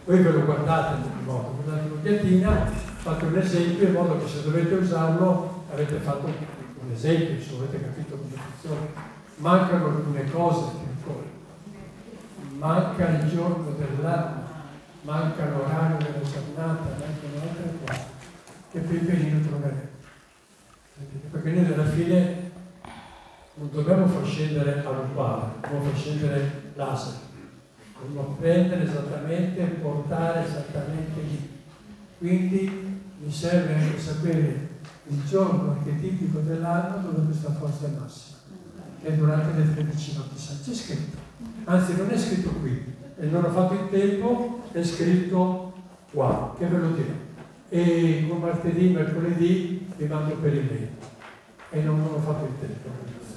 Voi ve lo guardate in modo, guardate l'occhiatina, fate un esempio in modo che se dovete usarlo avete fatto un esempio, se avete capito come funziona. Mancano alcune cose ancora. Manca il giorno dell'anno, manca l'orario della giornata, mancano altre cose che pian pianino troveremo. Perché noi alla fine non dobbiamo far scendere all'uguale, dobbiamo far scendere laser, dobbiamo prendere esattamente e portare esattamente lì. Quindi mi serve anche sapere il giorno archetipico dell'anno dove questa forza è massima, che è durante le 13 notti sante. C'è scritto, anzi non è scritto qui, e non ho fatto in tempo, è scritto qua, che ve lo dirò. E con martedì, mercoledì vi mando per email, e non ho fatto in tempo.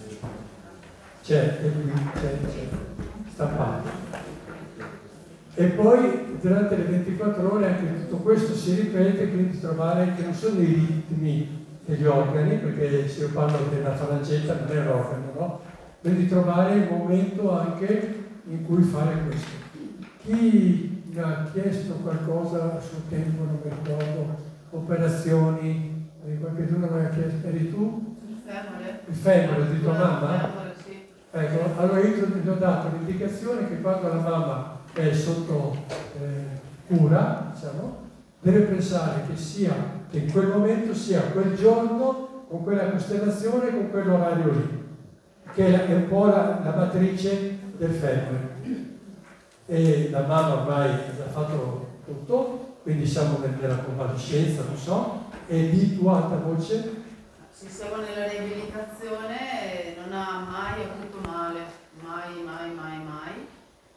C'è, stampato. E poi durante le 24 ore anche tutto questo si ripete, quindi trovare che non sono i ritmi degli organi, perché se io parlo della falangetta non è l'organo, no? Quindi trovare il momento anche in cui fare questo. Chi mi ha chiesto qualcosa sul tempo, non mi ricordo, operazioni, qualcuno mi ha chiesto, eri tu? Il femore di tua mamma? Ecco, allora io ti ho dato l'indicazione che quando la mamma è sotto cura, diciamo, deve pensare che in quel momento sia quel giorno, con quella costellazione, con quell'orario lì, che è un po' la matrice del femore. E la mamma ormai ha fatto tutto, quindi siamo nella convalescenza, non so, e di tua alta voce. Se siamo nella riabilitazione non ha mai avuto male, mai.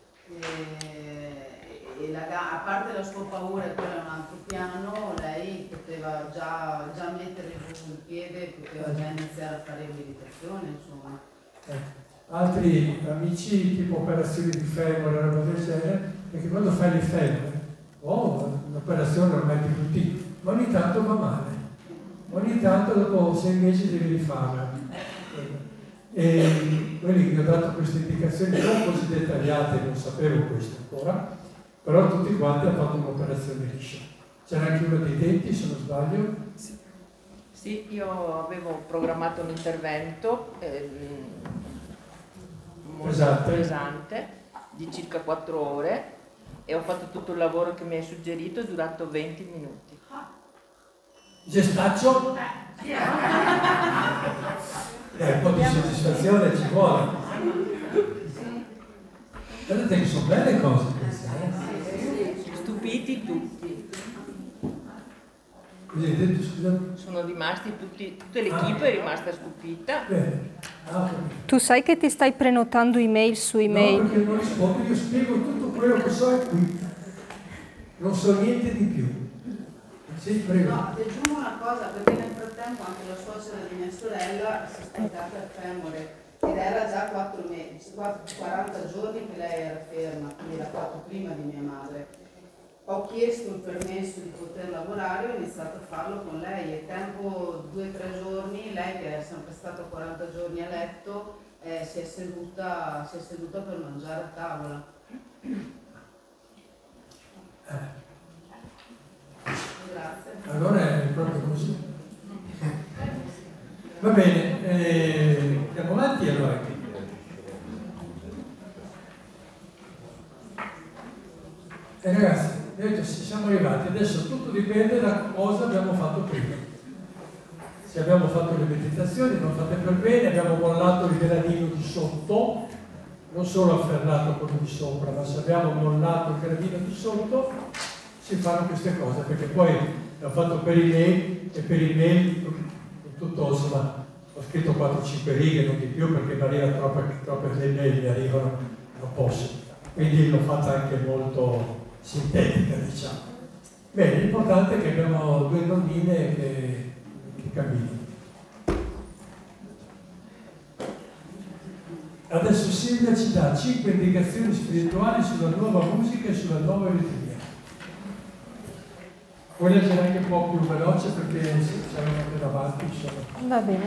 A parte la sua paura, e quello è un altro piano, lei poteva già mettere giù il piede, poteva già iniziare a fare riabilitazione, insomma. Altri amici, tipo operazioni di femore, roba del genere, perché quando fai il femore, un'operazione ormai di tutti, ma ogni tanto va male. Ogni tanto dopo 6 mesi devi rifarla. E quelli che vi ho dato queste indicazioni non così dettagliate, non sapevo questo ancora, però tutti quanti hanno fatto un'operazione liscia. C'era anche uno dei denti, se non sbaglio. Sì, io avevo programmato un intervento molto pesante di circa 4 ore e ho fatto tutto il lavoro che mi hai suggerito, è durato 20 minuti. Gestaccio? Un po' di soddisfazione ci vuole. Vedete che sono belle cose queste, Stupiti tutti. Sono rimasti tutta l'equipe è rimasta stupita. Tu sai che ti stai prenotando email su email? No, perché non rispondo, io spiego tutto quello che so è qui. Non so niente di più. Sì, prego. No, ti aggiungo una cosa, perché nel frattempo anche la suocera di mia sorella si è staccata il femore ed era già 40 giorni che lei era ferma, quindi l'ha fatto prima di mia madre. Ho chiesto il permesso di poter lavorare e ho iniziato a farlo con lei e tempo 2-3 giorni, lei che è sempre stata 40 giorni a letto, si è seduta per mangiare a tavola. Grazie. Allora è proprio così. Va bene, andiamo avanti allora. Ragazzi, detto, ci siamo arrivati, adesso tutto dipende da cosa abbiamo fatto prima. Se abbiamo fatto le meditazioni, non fatte per bene, abbiamo mollato il gradino di sotto, non solo afferrato quello di sopra, ma se abbiamo mollato il gradino di sotto, si fanno queste cose, perché poi l'ho fatto per email e per email tutto, insomma, ho scritto 4-5 righe, non di più, perché mi arriva troppe email, mi arrivano, non posso. Quindi l'ho fatta anche molto sintetica, diciamo. Bene, l'importante è che abbiamo 2 donnine che camminano. Adesso Silvia ci dà 5 indicazioni spirituali sulla nuova musica e sulla nuova ritmia. Vuoi leggere anche un po' più veloce perché siamo anche davanti, insomma. Va bene.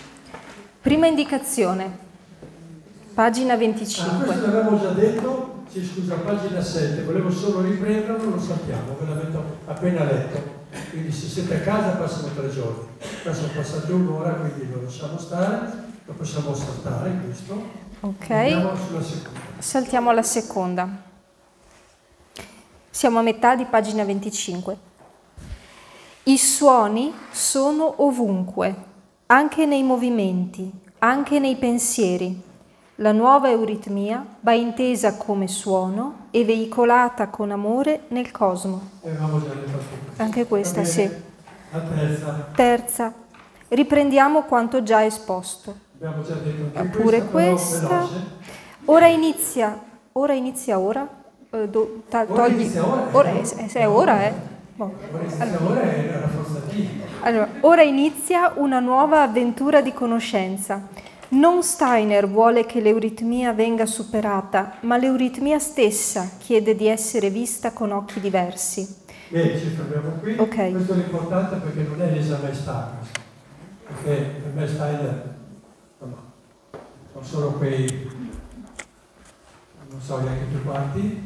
Prima indicazione, pagina 25. Questo l'abbiamo già detto, sì, scusa, pagina 7, volevo solo riprenderlo, lo sappiamo, ve l'avete appena letto. Quindi se siete a casa passano 3 giorni. Qua sono passate un'ora, quindi lo lasciamo stare, lo possiamo saltare questo. Ok. Andiamo sulla seconda. Saltiamo alla seconda. Siamo a metà di pagina 25. I suoni sono ovunque, anche nei movimenti, anche nei pensieri. La nuova euritmia va intesa come suono e veicolata con amore nel cosmo. Avevamo già detto Anche questa, sì. La terza. Terza. Riprendiamo quanto già esposto. Abbiamo già detto anche Pure questa. Però questa. Ora inizia. Ora inizia ora? Togli. inizia ora. Ora è ora, eh? Boh. Ora è rafforzativo. Allora, ora inizia una nuova avventura di conoscenza. Non Steiner vuole che l'euritmia venga superata, ma l'euritmia stessa chiede di essere vista con occhi diversi. Bene, ci fermiamo qui. Ok. Questo è l'importante perché non è l'esame Steiner. Perché per me Steiner, insomma, non sono quei, non so neanche più quanti,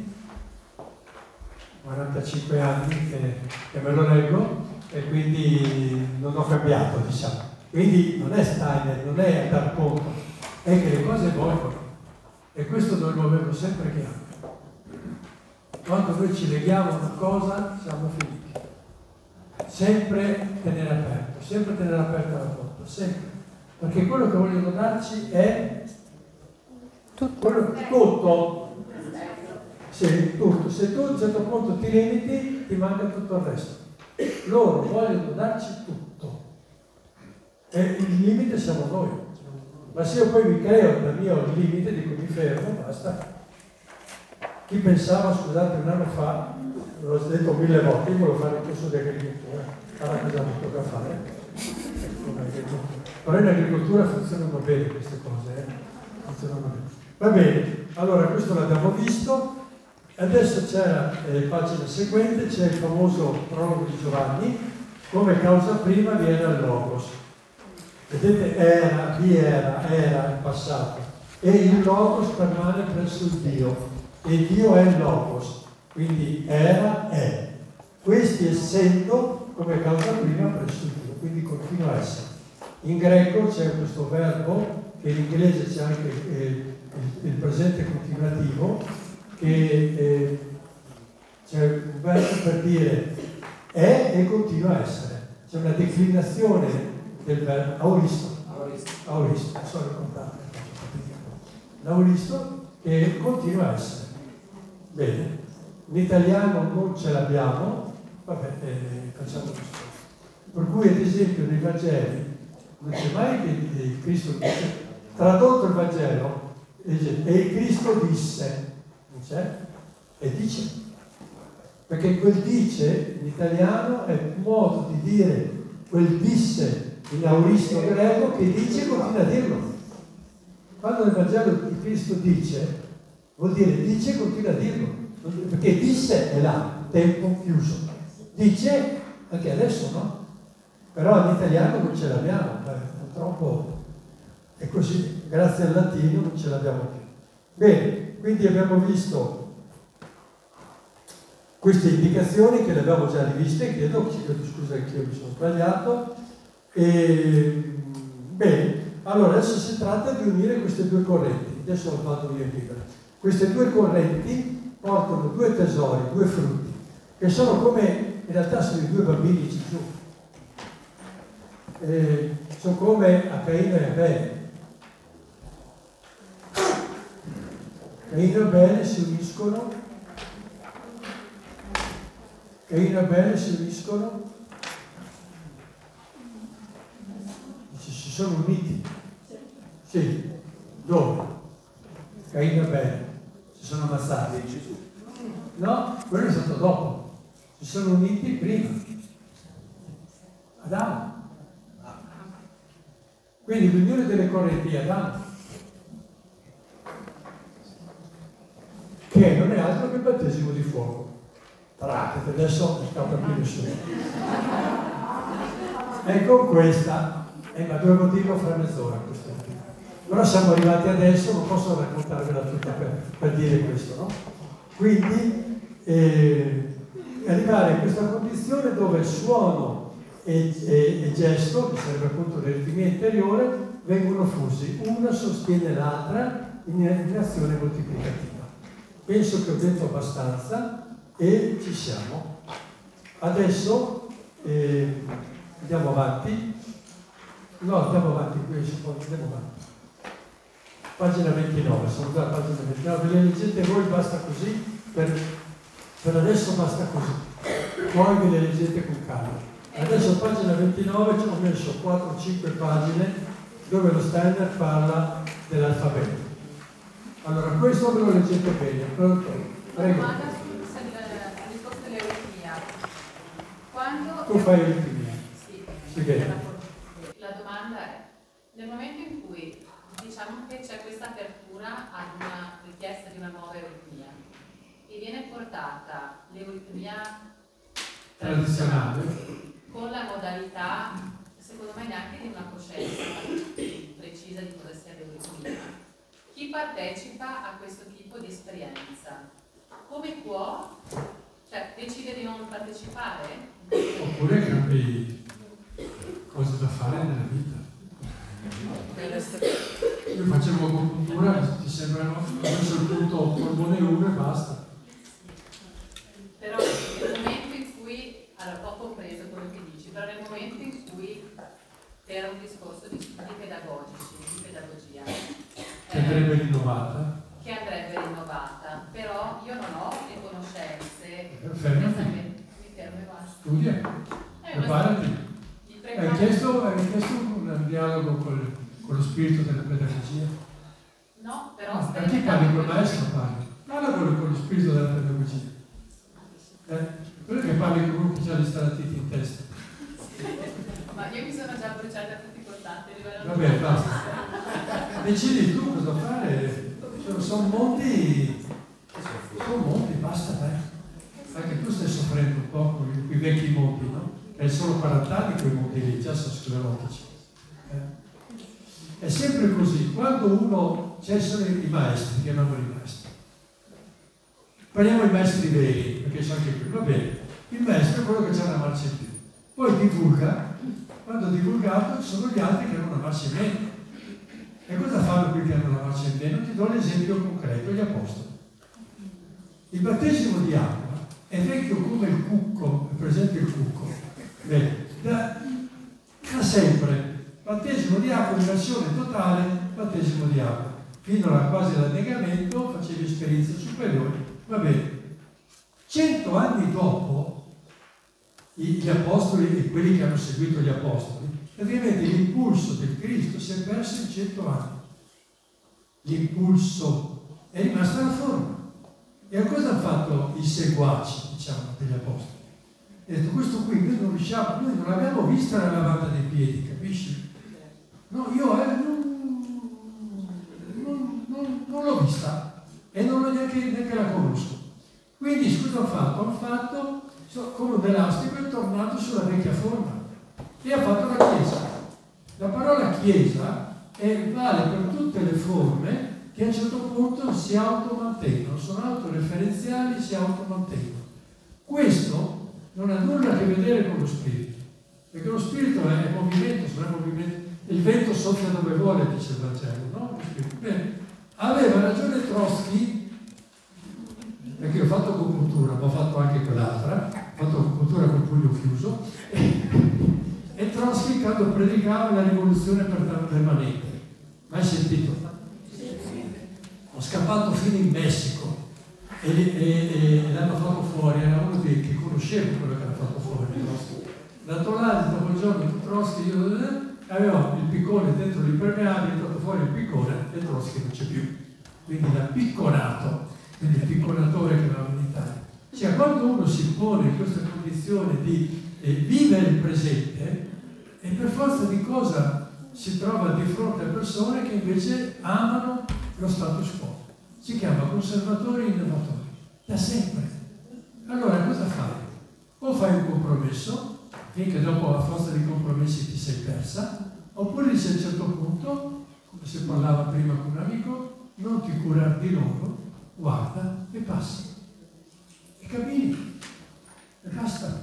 45 anni che me lo leggo e quindi non ho cambiato, diciamo. Quindi non è Steiner, non è a dar conto, è che le cose evolvono e questo dovremmo averlo sempre chiaro. Quando noi ci leghiamo a una cosa siamo finiti. Sempre tenere aperta la porta, sempre. Perché quello che vogliono darci è tutto. Sì, tutto. Se tu a un certo punto ti limiti, ti manca tutto il resto. Loro vogliono darci tutto. E il limite siamo noi. Ma se io poi mi creo il mio limite, dico mi fermo, basta. Chi pensava, scusate, un anno fa, l'ho detto 1000 volte, io volevo fare il corso di agricoltura, allora cosa mi tocca fare? Però in agricoltura funzionano bene queste cose, funzionano bene. Va bene, allora questo l'abbiamo visto, adesso c'è la pagina seguente, c'è il famoso prologo di Giovanni, come causa prima viene al Logos. Vedete, era il passato, e il Logos permane presso il Dio, e Dio è il Logos, quindi era, è. Questi essendo come causa prima presso il Dio, quindi continua a essere. In greco c'è questo verbo, che in inglese c'è anche il presente continuativo, che c'è un verbo per dire è e continua a essere. C'è una declinazione del verbo auristo, non so raccontare, l'auristo che continua a essere. Bene, in italiano non ce l'abbiamo, vabbè, facciamo questo. Per cui ad esempio nei Vangeli non c'è mai che Cristo dice, tradotto il Vangelo, dice, e Cristo disse, non c'è? E dice. Perché quel dice in italiano è un modo di dire quel disse in auristo greco che dice e continua a dirlo. Quando nel Vangelo di Cristo dice, vuol dire dice e continua a dirlo, perché disse è là, tempo chiuso. Dice anche adesso, no? Però in italiano non ce l'abbiamo, purtroppo è così, grazie al latino non ce l'abbiamo più. Bene, quindi abbiamo visto queste indicazioni che le abbiamo già riviste, chiedo scusa che io mi sono sbagliato. Bene, allora adesso si tratta di unire queste due correnti, adesso lo vado via libero. Queste due correnti portano due tesori, due frutti, che sono come, in realtà sono i due bambini Gesù, sono come a Caino e Abele. Caino e Abele si uniscono, si sono uniti. Sì, dove? Caino e Abele si sono ammazzati. No, quello è stato dopo. Si sono uniti prima. Adamo. Quindi l'unione delle correnti è Adamo, che non è altro che il battesimo di fuoco. Tracchete, adesso non scappa più nessuno. E con questa, ma dovevo dirlo fra mezz'ora questo. Però siamo arrivati adesso, non posso raccontarvela tutta per dire questo, no? Quindi arrivare a questa condizione dove suono e gesto, che sarebbe appunto l'aritmia interiore, vengono fusi, una sostiene l'altra in azione moltiplicativa. Penso che ho detto abbastanza e ci siamo. Adesso andiamo avanti. No, andiamo avanti, andiamo avanti. Pagina 29, sono già a pagina 29, ve le leggete voi, basta così, per adesso basta così, poi ve le leggete con calma. Adesso a pagina 29 ci ho messo 4-5 pagine dove lo Steiner parla dell'alfabeto. Allora, questo ve lo leggete bene, pronto? Prego. Domanda al discorso dell'euritmia. Quando... Tu fai l'euritmia? Sì. Sì. La domanda è, nel momento in cui diciamo che c'è questa apertura ad una richiesta di una nuova euritmia e viene portata l'euritmia Tradizionale. con la modalità, secondo me neanche di una coscienza precisa di cosa sia l'euritmia, chi partecipa a questo tipo di esperienza come può, cioè decide di non partecipare? Oppure cambi cose da fare nella vita. Io facevo agopuntura, ti sembrano, ho messo il punto polmone 1 e basta. Però nel momento in cui, allora ho compreso quello che dici, però nel momento in cui per un discorso di studi pedagogici, di pedagogia, Che andrebbe rinnovata. però io non ho le conoscenze. Fermati. Mi fermo e basta. Studia, preparati. Hai chiesto un dialogo con lo spirito della pedagogia? No, però A chi parli col maestro parli? Parla con lo spirito della pedagogia. Quello che parli con uno che ha gli stalatiti in testa. Ma io mi sono già bruciata a tutti i contatti. Vabbè, basta. Decidi tu cosa fare. Sono mondi, basta, dai. Anche tu stai soffrendo un po' con i vecchi mondi, no? È solo 40 anni quei mondi lì, già sono sclerotici. È sempre così, quando uno, sono i maestri, chiamiamoli maestri. Prendiamo i maestri veri, perché sono anche qui, va bene. Il maestro è quello che ha una marcia in più. Poi divulga, quando ha divulgato sono gli altri che hanno una marcia in meno. E cosa fanno quelli che hanno una marcia in meno? Ti do l'esempio concreto, gli apostoli. Il battesimo di acqua è vecchio come il cucco, è presente il cucco. Bene, da sempre, battesimo di acqua, immersione totale, battesimo di acqua. Fino a quasi all'annegamento facevi esperienze superiori, va bene. 100 anni dopo, gli apostoli e quelli che hanno seguito gli apostoli, praticamente l'impulso del Cristo si è perso in 100 anni. L'impulso è rimasta la forma. E cosa hanno fatto i seguaci, diciamo, degli apostoli? Ha detto, questo qui noi non riusciamo, noi non abbiamo visto la lavata dei piedi, capisci? No, io non l'ho vista e non neanche la conosco. Quindi cosa hanno fatto? Hanno fatto con un elastico è tornato sulla vecchia forma e ha fatto la Chiesa. La parola Chiesa vale per tutte le forme che a un certo punto si automantengono, sono autoreferenziali, si automantengono. Questo non ha nulla a che vedere con lo spirito, perché lo spirito è movimento, non è movimento. Il vento soffia dove vuole, dice il Vangelo, no? Bene. Aveva ragione Trotsky, perché ho fatto agopuntura, ma ho fatto anche quell'altra, ho fatto agopuntura col pugno chiuso, e Trotsky quando predicava la rivoluzione permanente. Mai sentito? Ho scappato fino in Messico e l'hanno fatto fuori, era uno che conoscevo quello che l'ha fatto fuori. Dato là, dopo il giorno Trotsky, aveva il piccone dentro l'impermeabile, è stato fuori il piccone e Trotsky non c'è più. Quindi l'ha picconato, quindi il picconatore che aveva in Italia. Cioè, quando uno si pone in questa condizione di vivere il presente, e per forza di cosa si trova di fronte a persone che invece amano lo status quo. Si chiama conservatori e innovatori, da sempre. Allora cosa fai? O fai un compromesso, finché dopo a forza di compromessi ti sei persa, oppure dici a un certo punto, come si parlava prima con un amico, non ti curare di loro, guarda e passi. cammini e basta.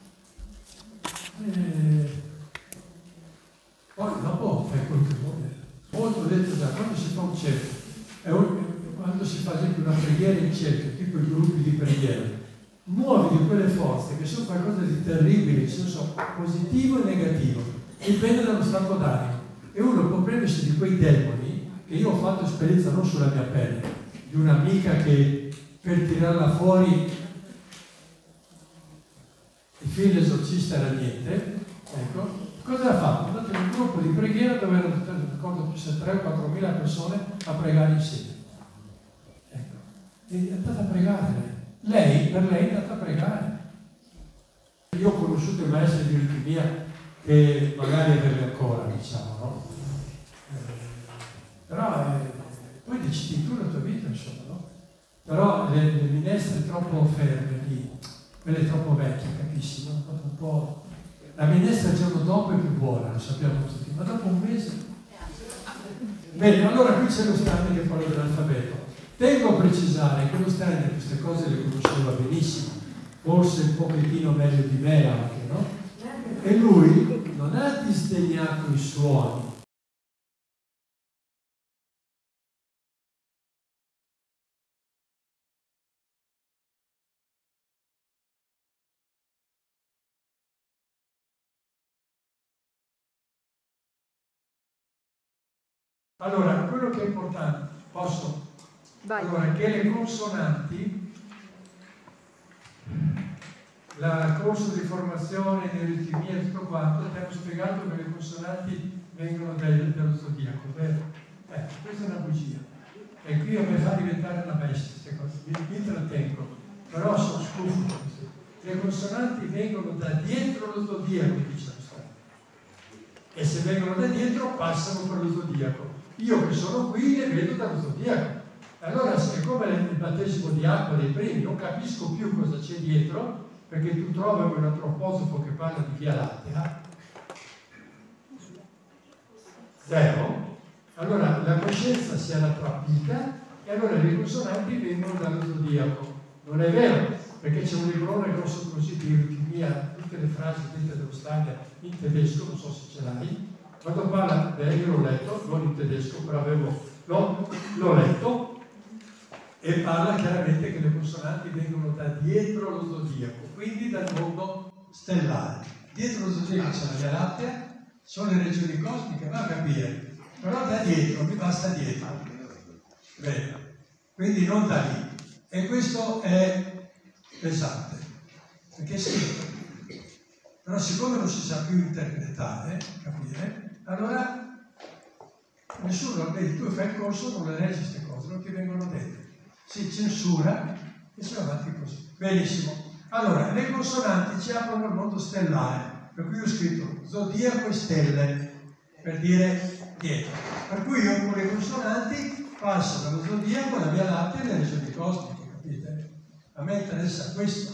Poi dopo fai quello che vuoi. Molto detto già, quando si fa un cerchio, quando si fa ad esempio una preghiera in cerchio, tipo i gruppi di preghiera, muovi di quelle forze che sono qualcosa di terribile, in senso positivo e negativo, dipende dallo stato d'animo. E uno può prendersi di quei demoni, che io ho fatto esperienza non sulla mia pelle, di un'amica che per tirarla fuori il film l'esorcista era niente, ecco. Cosa ha fatto? È andato in un gruppo di preghiera dove erano, non ricordo più se 3 o 4 mila persone a pregare insieme. Ecco. E è andata a pregare lei. Per lei è andata a pregare. Io ho conosciuto i maestri di ritmia che magari avere ancora, diciamo, no? Però poi decidi tu la tua vita, insomma, no? Però le minestre troppo ferme lì, quelle troppo vecchie, capisci? No? Un po'. La minestra il giorno dopo è più buona, lo sappiamo tutti, ma dopo un mese. Bene, allora qui c'è lo standard che parla dell'alfabeto. Tengo a precisare che lo standard queste cose le conosceva benissimo, forse un pochettino meglio di me anche, no? E lui non ha disdegnato i suoni. Allora, quello che è importante, posso? Vai. Allora, che le consonanti, il corso di formazione di ritmia e tutto quanto, ti hanno spiegato che le consonanti vengono dallo zodiaco, vero? Questa è una bugia. E qui a me fa diventare una bestia queste cose, mi trattengo, però sono stufo. Le consonanti vengono da dietro lo zodiaco, dice la storia. E se vengono da dietro passano per lo zodiaco. Io che sono qui le vedo dallo zodiaco. Allora, siccome il battesimo di acqua dei primi non capisco più cosa c'è dietro, perché tu trovi un antroposofo che parla di Via Lattea, zero, allora la coscienza si era trappita e allora le consonanti vengono dallo zodiaco. Non è vero, perché c'è un librone grosso così di ritmia, tutte le frasi dette dello standard in tedesco, non so se ce l'hai. Quando parla, io l'ho letto, non in tedesco, però l'ho letto, e parla chiaramente che le consonanti vengono da dietro lo zodiaco, quindi dal mondo stellare. Dietro lo zodiaco c'è la Via Lattea, sono le regioni cosmiche, va a capire, però da dietro, mi basta dietro. Bene, quindi non da lì. E questo è pesante, perché è scritto. Però siccome non si sa più interpretare, capire, allora nessuno, vedi, tu fai il corso, non le leggi queste cose, non ti vengono dette. Si censura e si va avanti così. Benissimo. Allora, le consonanti ci aprono al mondo stellare, per cui io ho scritto zodiaco e stelle, per dire dietro. Per cui io con le consonanti passo dallo zodiaco alla Via Lattea e alle regioni cosmiche, capite? A me interessa questo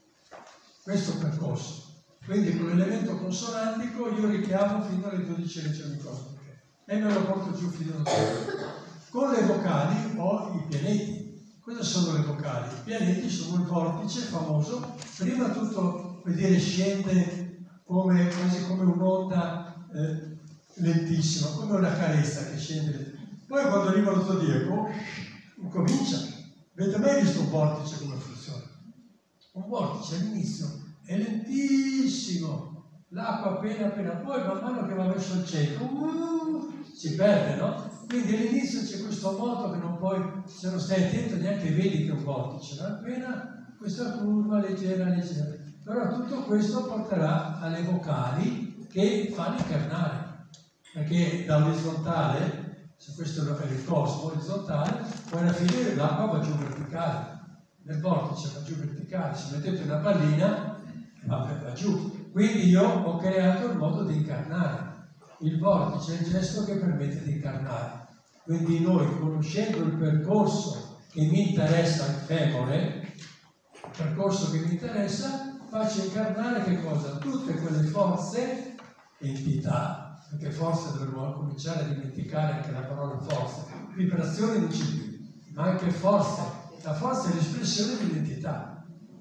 percorso. Quindi con l'elemento consonantico io richiamo fino alle 12 regioni cosmiche e me lo porto giù fino a 12. Con le vocali ho i pianeti. Cosa sono le vocali? I pianeti sono il vortice famoso. Prima tutto, vuol dire, scende quasi come un'onda lentissima, come una carezza che scende. Poi quando arriva lo zodiaco, comincia. Avete mai visto un vortice come funziona? Un vortice all'inizio è lentissimo, l'acqua appena, poi man mano che va verso il centro, si perde, no? Quindi all'inizio c'è questo moto che non puoi, se non stai attento neanche vedi che è un vortice, no? Appena questa curva leggera. Però tutto questo porterà alle vocali che fanno incarnare, perché da orizzontale, se questo è il cosmo orizzontale, poi alla fine l'acqua va giù verticale, nel vortice va giù verticale, se mettete una pallina va giù. Quindi io ho creato il modo di incarnare. Il vortice è il gesto che permette di incarnare. Quindi noi, conoscendo il percorso che mi interessa, il femore, il percorso che mi interessa, faccio incarnare che cosa? Tutte quelle forze, entità, perché forse dovremmo cominciare a dimenticare anche la parola forza. Vibrazione non c'è più, ma anche forza. La forza è l'espressione di un'entità.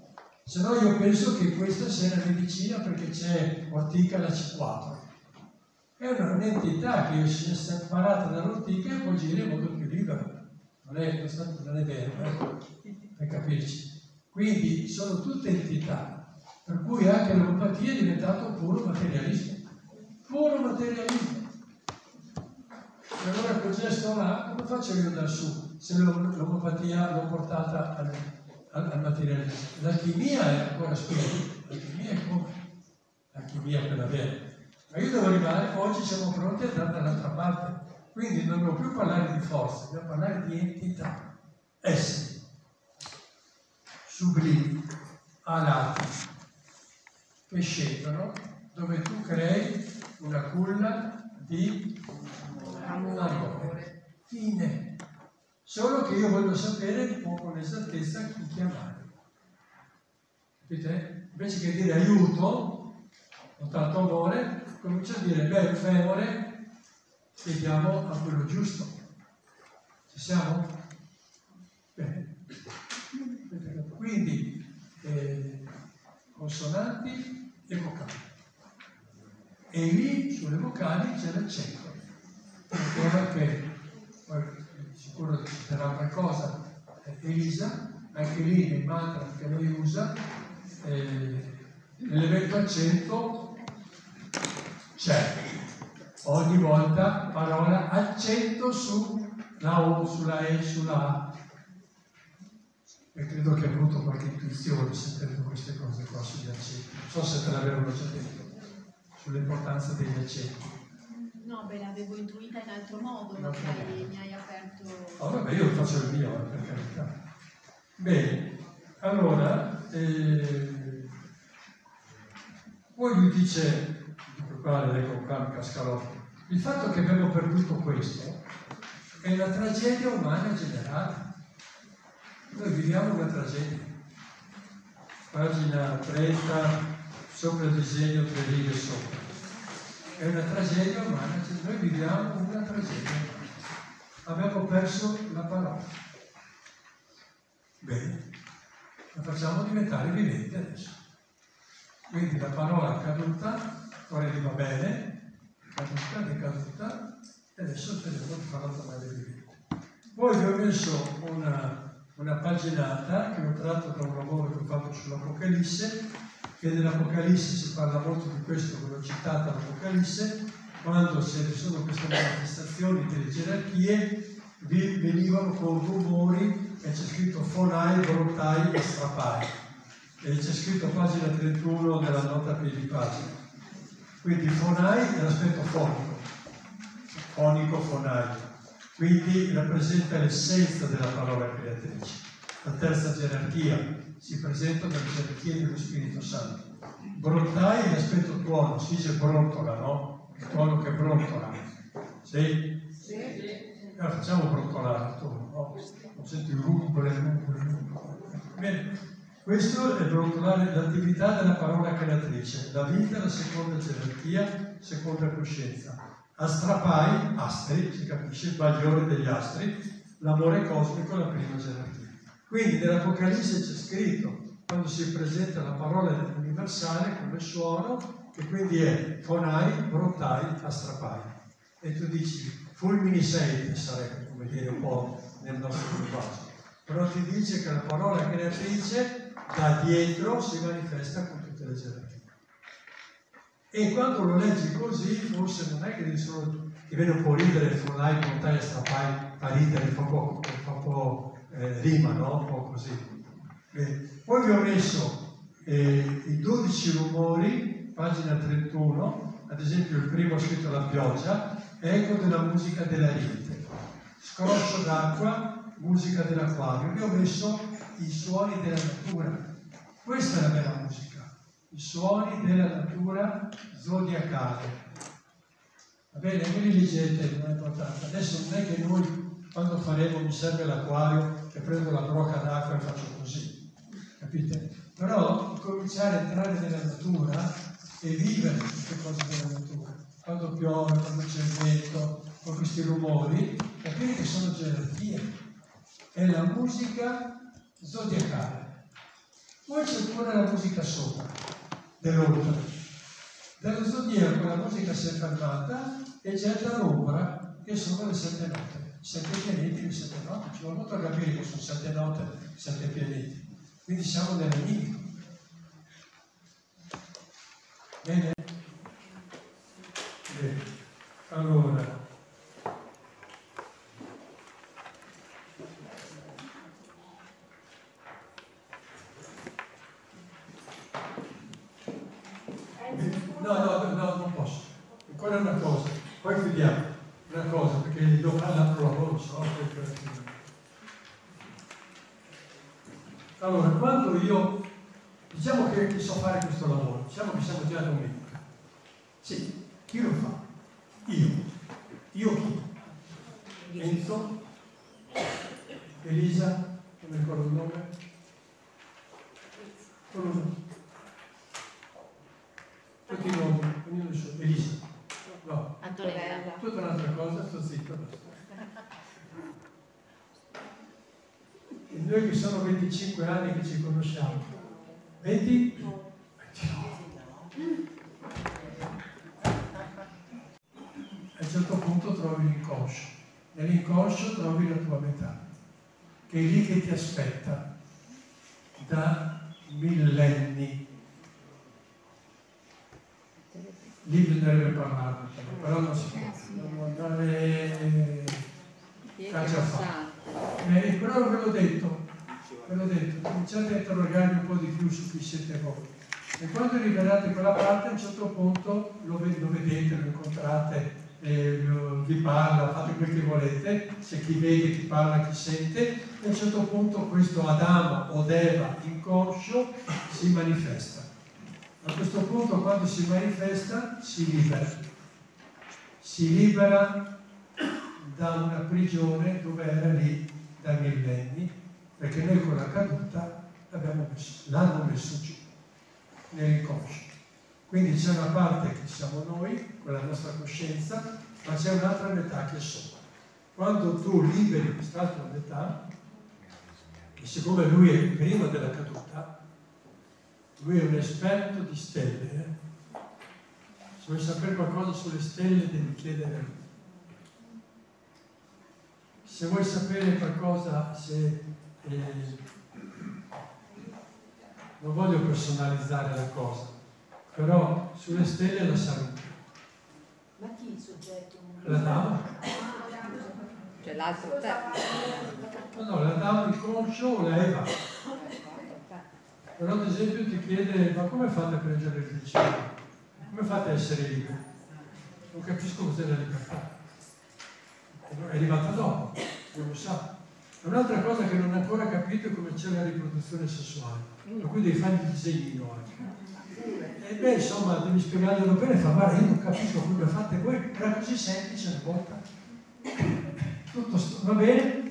Se no io penso che questa sia una medicina perché c'è ortica la C4. È un'entità che si è separata dall'ortica e può agire in modo più libero. Non è vero, per capirci. Quindi sono tutte entità, per cui anche l'omeopatia è diventato puro materialismo. Puro materialismo. E allora quel gesto là, come faccio io da su se l'omeopatia l'ho portata al materialismo? L'alchimia è ancora spirito, l'alchimia è come? L'alchimia è quella vera. Ma io devo arrivare, oggi siamo pronti ad andare dall'altra parte. Quindi non devo più parlare di forza, dobbiamo parlare di entità, esseri, sublimi, alati, che scendono dove tu crei una culla di amore. Fine. Solo che io voglio sapere un po' con esattezza chi chiamare. Capite? Invece che dire aiuto, ho tanto amore, comincio a dire, beh, il femore, chiediamo a quello giusto. Ci siamo? Bene. Quindi, consonanti e vocali. E lì, sulle vocali, c'è l'accento. Perché, poi sicuro che citerà qualcosa, Elisa, anche lì nei mantra che lei usa, l'elemento accento c'è. Ogni volta parola accento sulla O, sulla E, sulla A. E credo che ha avuto qualche intuizione sentendo queste cose qua sugli accenti. Non so se te l'avevano già detto, sull'importanza degli accenti. No, beh, l'avevo intuita in altro modo, ma mi hai aperto... Oh, vabbè, io faccio il mio, per carità. Bene, allora, poi lui dice, qua le leggo qua, Cascalotto, il fatto che abbiamo perduto questo è una tragedia umana generale. Noi viviamo una tragedia. Pagina 30, sopra il disegno, 3 righe sopra. È una tragedia umana, noi viviamo una tragedia. Abbiamo perso la parola. Bene, la facciamo diventare vivente adesso. Quindi la parola caduta, ora gli va bene, decaduta, e adesso speriamo di farla tornare vivente. Poi vi ho messo una paginata che ho tratto da un lavoro che ho fatto sull'Apocalisse, che nell'Apocalisse si parla molto di questo, ve l'ho citata l'Apocalisse, quando ci sono queste manifestazioni delle gerarchie, venivano con rumori, e c'è scritto fonai, brotai e strapai, e c'è scritto pagina 31 della nota a piedi pagina. Quindi fonai è l'aspetto fonico fonai, quindi rappresenta l'essenza della parola creatrice. La terza gerarchia si presenta dalle gerarchie dello Spirito Santo. Brotai è l'aspetto tuono, si dice brontola, no? Il tuono che brontola. Sì? Sì. Facciamo brontolare il tuono, no? Non senti il rumore. Bene, questo è brontolare l'attività della parola creatrice. La vita è la seconda gerarchia, seconda coscienza. Astrapai, astri, si capisce, il bagliore degli astri, l'amore cosmico è la prima gerarchia. Quindi nell'Apocalisse c'è scritto, quando si presenta la parola universale come suono, che quindi è fonai, brotai, astrapai. E tu dici, fulmini sei, sarebbe come dire un po' nel nostro linguaggio. Però ti dice che la parola creatrice da dietro si manifesta con tutte le gerarchie. E quando lo leggi così, forse non è che ti viene un po' ridere, fonai, brotai, astrapai, fa ridere, fa poco rima, no? Un po' così. Poi vi ho messo i 12 rumori, pagina 31, ad esempio il primo scritto la pioggia, eco della musica dell'Ariete, scroscio d'acqua, musica dell'acquario. Vi ho messo i suoni della natura. Questa è la bella musica, i suoni della natura zodiacale. Va bene, voi li leggete, non è importante. Adesso non è che noi, quando faremo, mi serve l'acquario e prendo la brocca d'acqua e faccio così, capite? Però cominciare a entrare nella natura e vivere queste cose della natura. Quando piove, quando c'è il vento, con questi rumori, capite che sono gerarchie. È la musica zodiacale. Poi c'è ancora la musica sopra, dell'oltre. Dallo zodiaco la musica si è fermata e getta l'ombra, che sono le 7 note. 7 pianeti, le 7 note. Ci vuole molto a capire che sono 7 note, 7 pianeti. Quindi siamo nell'enigma. Bene? Bene. Allora. No, non posso. Ancora una cosa, poi chiudiamo. Una cosa, perché devo fare l'altro lavoro, so. Allora, quando io, diciamo che so fare questo lavoro, diciamo che siamo già domenica. Sì, chi lo fa? Io. Io chi? Enzo? Elisa? Non mi ricordo il nome? Tutti i nomi, ognuno il suo. Elisa. No. Antonella. Tutta un'altra cosa, sto zitto, basta. E noi che sono 25 anni che ci conosciamo. 20? A un certo punto trovi l'inconscio. Nell'inconscio trovi la tua metà, che è lì che ti aspetta da millenni. Lì bisognerebbe parlarne, però non si può. Non è già fatto. Però ve l'ho detto, cominciate a interrogarvi un po' di più su chi siete voi. E quando arriverete a quella parte, a un certo punto lo vedete, lo incontrate, vi parla, fate quel che volete, c'è chi vede, chi parla, chi sente, e a un certo punto questo Adamo o Eva inconscio si manifesta. A questo punto, quando si manifesta, si libera da una prigione dove era lì da millenni, perché noi con la caduta l'hanno messo giù nell'inconscio. Quindi c'è una parte che siamo noi, con la nostra coscienza, ma c'è un'altra metà che è sopra. Quando tu liberi quest'altra metà, e siccome lui è prima della caduta, lui è un esperto di stelle. Se vuoi sapere qualcosa sulle stelle devi chiedere a lui. Se vuoi sapere qualcosa, non voglio personalizzare la cosa, però sulle stelle la salute. Ma chi il soggetto? La dama? Cioè l'altro te. No, la dama inconscio o la Eva. Però ad esempio ti chiede, ma come fate a prendere il cielo? Come fate a essere liberi? Non capisco cos'è la libertà. È arrivata dopo, non lo sa. Un'altra cosa che non ha ancora capito è come c'è la riproduzione sessuale, per cui devi fare il disegnino anche. E beh, insomma, devi spiegarglielo bene e fa, guarda, io non capisco come lo fate voi, era così semplice una volta. Tutto va bene,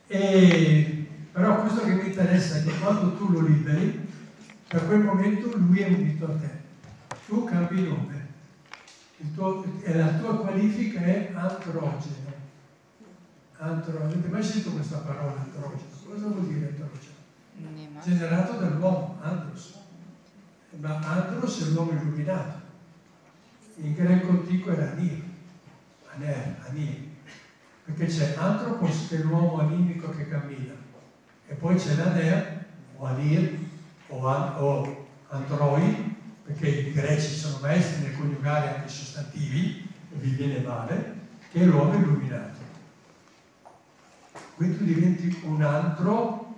però questo che mi interessa è che quando tu lo liberi, da quel momento lui è unito a te. Tu cambi nome. La tua qualifica è androgeno. Avete mai sentito questa parola androgeno? Cosa vuol dire androgeno? Generato dall'uomo, andros. Ma andros è l'uomo illuminato. In greco antico era anir. Perché c'è antropos, che è l'uomo animico che cammina, e poi c'è l'aner, o anir, o androi, perché i greci sono maestri nel coniugare anche i sostantivi, e vi viene male, che è l'uomo illuminato. Quindi tu diventi un androgeno,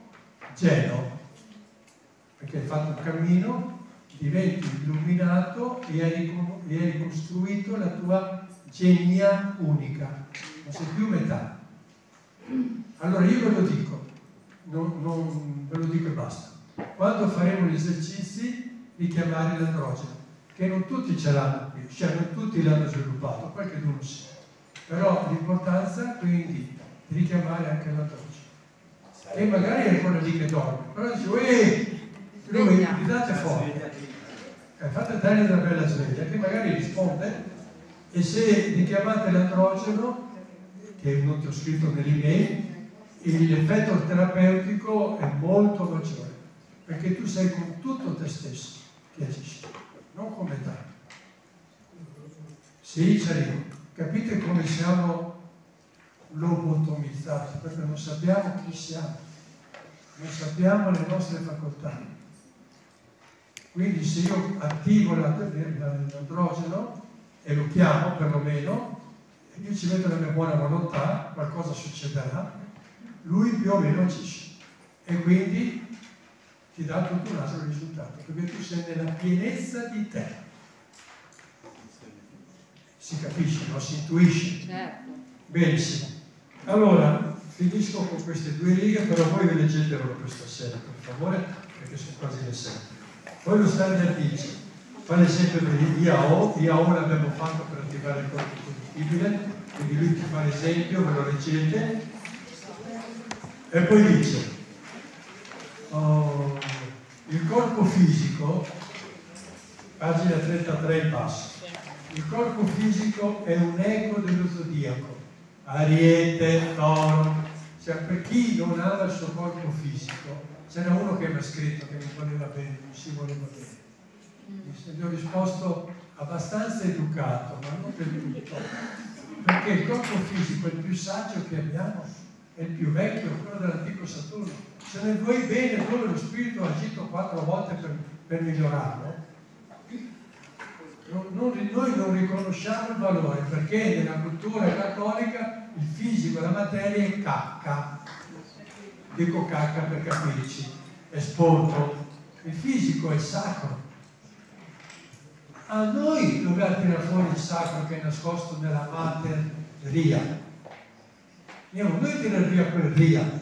perché hai fatto un cammino, diventi illuminato e hai ricostruito la tua genia unica, non sei più metà. Allora io ve lo dico, non ve lo dico e basta. Quando faremo gli esercizi, richiamare l'androgeno, che non tutti ce l'hanno qui, cioè non tutti l'hanno sviluppato, qualcuno sì. Però l'importanza quindi di richiamare anche l'androgeno. E magari è ancora lì che dorme, però dice, lui gridate forte. Fate dare una bella sveglia che magari risponde, e se richiamate l'androgeno, che non ti ho scritto nell'email, l'effetto terapeutico è molto maggiore, perché tu sei con tutto te stesso che agisci, non con metà. Sì, ci arrivo. Capite come siamo lobotomizzati, perché non sappiamo chi siamo, non sappiamo le nostre facoltà. Quindi se io attivo l'androgeno e lo chiamo perlomeno, e io ci metto la mia buona volontà, qualcosa succederà, lui più o meno agisce. E quindi ti dà tutto un altro risultato, perché tu sei nella pienezza di te. Si capisce, no? Si intuisce. Certo. Benissimo. Allora, finisco con queste due righe, però voi vi leggetevelo questa sera, per favore, perché sono quasi le 7. Poi lo standard dice, fa l'esempio dell'IAO, l'IAO l'abbiamo fatto per attivare il corpo combustibile, quindi lui ti fa l'esempio, ve lo leggete, e poi dice, il corpo fisico, pagina 33 in basso, il corpo fisico è un eco dello zodiaco, Ariete, Toro, cioè per chi non ama il suo corpo fisico, c'era uno che mi ha scritto che non voleva bene, non si voleva bene. Gli ho risposto abbastanza educato, ma non del tutto, perché il corpo fisico è il più saggio che abbiamo, è il più vecchio, quello dell'antico Saturno. Se ne vuoi bene, dove lo spirito ha agito 4 volte per migliorarlo, noi non riconosciamo il valore, perché nella cultura cattolica il fisico, la materia è cacca. Dico cacca per capirci, è sporco. Il fisico è sacro. A noi dobbiamo tirare fuori il sacro che è nascosto nella materia. Andiamo noi a tirare via quel ria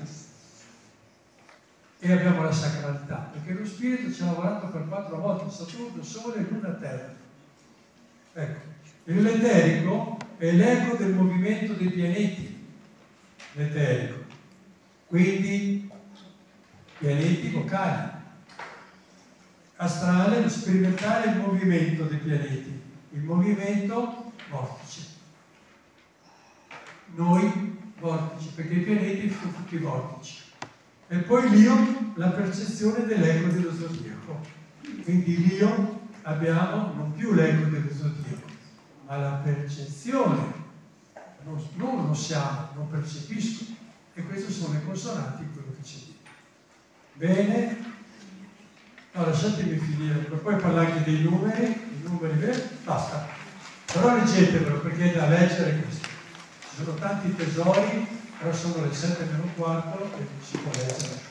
e abbiamo la sacralità, perché lo spirito ci ha lavorato per 4 volte, Saturno, Sole, Luna, Terra. Ecco, l'eterico è l'eco del movimento dei pianeti, l'eterico. Quindi pianeti vocali, astrale, lo sperimentare il movimento dei pianeti, il movimento vortice. Noi vortici, perché i pianeti sono tutti vortici. E poi l'io, la percezione dell'eco dello zodiaco. Quindi l'io abbiamo non più l'eco dello zodiaco, ma la percezione. Non lo siamo, non percepisco. E queste sono le consonanti, quello che c'è dietro. Bene? No, lasciatemi finire, per poi parlare anche dei numeri, i numeri veri, basta. Però leggetevelo, perché è da leggere questo. Ci sono tanti tesori, però sono le 7:15 e si può leggere.